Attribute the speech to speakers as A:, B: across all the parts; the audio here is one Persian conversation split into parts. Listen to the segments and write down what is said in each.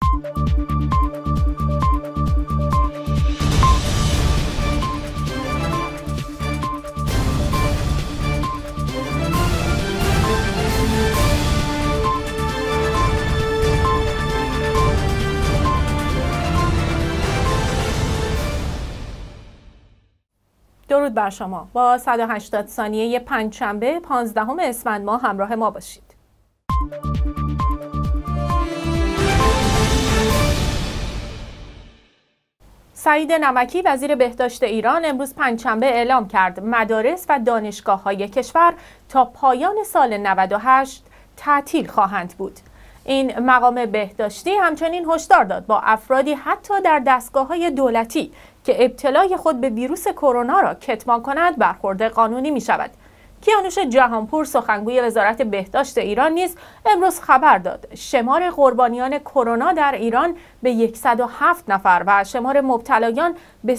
A: درود بر شما. با 180 ثانیه پنجشنبه 15 اسفند ماه همراه ما باشید. سعید نمکی وزیر بهداشت ایران امروز پنجشنبه اعلام کرد مدارس و دانشگاه‌های کشور تا پایان سال 98 تعطیل خواهند بود. این مقام بهداشتی همچنین هشدار داد با افرادی حتی در دستگاه‌های دولتی که ابتلای خود به ویروس کرونا را کتمان کنند برخورد قانونی می شود. کیانوش جهانپور سخنگوی وزارت بهداشت ایران نیز امروز خبر داد شمار قربانیان کرونا در ایران به 107 نفر و شمار مبتلایان به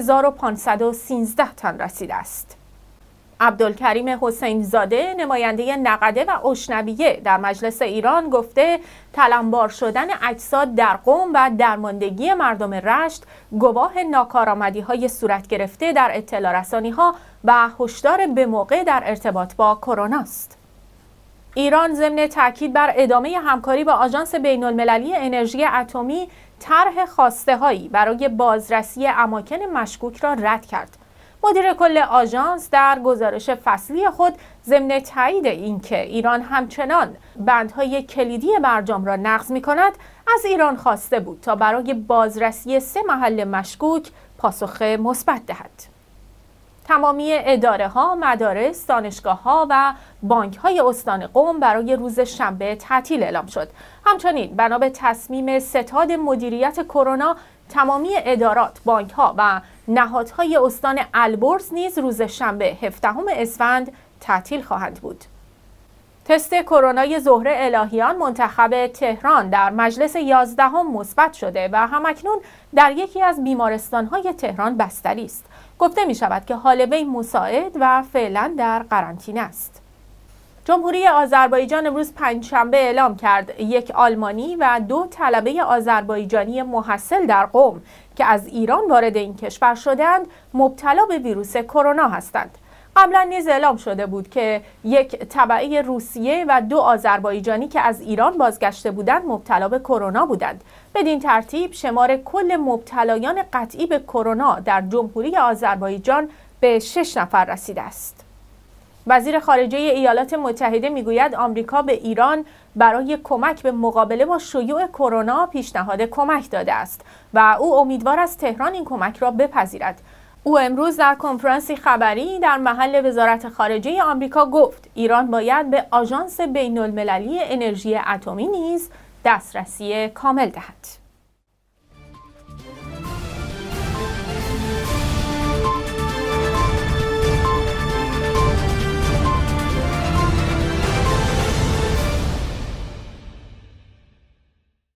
A: 3513 تن رسیده است. عبدالکریم حسین زاده نماینده نقده و اشنویه در مجلس ایران گفته تلمبار شدن اجساد در قم و درماندگی مردم رشت گواه ناکارآمدی‌های صورت گرفته در اطلاع رسانی‌ها و هشدار به موقع در ارتباط با کرونا است. ایران ضمن تاکید بر ادامه همکاری با آژانس بین‌المللی انرژی اتمی طرح خواسته‌هایی برای بازرسی اماکن مشکوک را رد کرد. مدیر کل آژانس در گزارش فصلی خود ضمن تایید اینکه ایران همچنان بندهای کلیدی برجام را نقض می‌کند از ایران خواسته بود تا برای بازرسی 3 محل مشکوک پاسخ مثبت دهد. تمامی اداره‌ها، مدارس، دانشگاه‌ها و بانک‌های استان قم برای روز شنبه تعطیل اعلام شد. همچنین بنا به تصمیم ستاد مدیریت کرونا تمامی ادارات، بانک‌ها و نهادهای استان البرز نیز روز شنبه 17 اسفند تعطیل خواهند بود. تست کرونای زهره الهیان منتخب تهران در مجلس 11 مثبت شده و همکنون در یکی از بیمارستان‌های تهران بستری است. گفته می شود که حال وی مساعد و فعلا در قرنطینه است. جمهوری آذربایجان امروز پنجشنبه اعلام کرد 1 آلمانی و 2 طلبه آذربایجانی محصل در قم که از ایران وارد این کشور شدند مبتلا به ویروس کرونا هستند. قبلا نیز اعلام شده بود که 1 تبعه روسیه و 2 آذربایجانی که از ایران بازگشته بودند مبتلا به کرونا بودند. بدین ترتیب شمار کل مبتلایان قطعی به کرونا در جمهوری آذربایجان به 6 نفر رسیده است. وزیر خارجه ایالات متحده میگوید آمریکا به ایران برای کمک به مقابله با شیوع کرونا پیشنهاد کمک داده است و او امیدوار است تهران این کمک را بپذیرد. او امروز در کنفرانسی خبری در محل وزارت خارجه آمریکا گفت ایران باید به آژانس بین‌المللی انرژی اتمی نیز دسترسی کامل دهد.